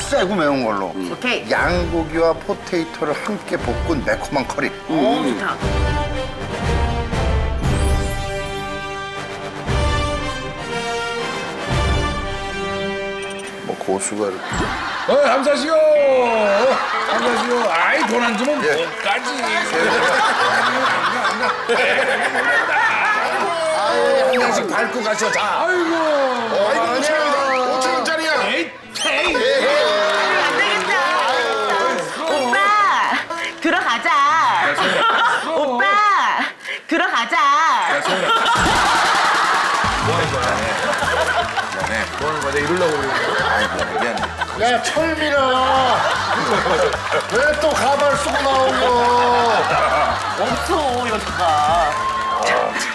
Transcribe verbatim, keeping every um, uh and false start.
세고 매운 걸로. 음. 오케이. 양고기와 포테이토를 함께 볶은 매콤한 커리. 오, 좋다. 뭐 고수가 이렇게. 어, 감사시오. 감사시오. 아이, 돈 안 주면 예. 뭐까지. 한 잔씩 밟고 가셔. 자. 아이고. 아이고 오천 오천 원짜리야. 에이, 에이. 안 되겠다. 오빠, 들어가자. 오빠, 들어가자. 뭐 하는 거야? 미안해. 뭐 하는 거야? 내가 이러려고 그러는 거야? 아이 미안해. 야 철민아 왜 또 가발 쓰고 나온 거? 없어, 이거 잠깐.